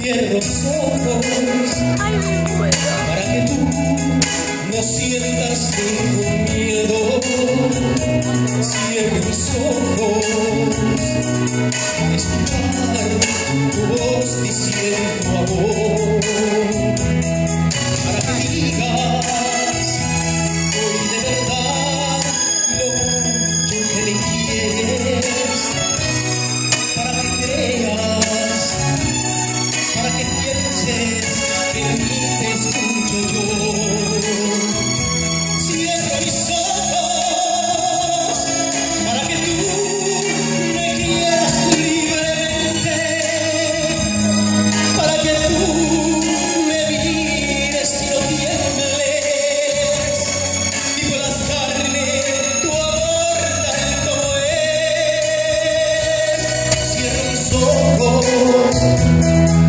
Cierro los ojos para que tú no sientas ningún miedo. Cierro mis ojos para escuchar tu voz diciendo amor, para que digas hoy de verdad lo mucho que me quieres, para que creas, para que pienses que en mí te escucho yo. Cierro mis ojos para que tú me quieras libremente, para que tú me mires y no tiembles y puedas darme tu amor tal como es. Cierro mis ojos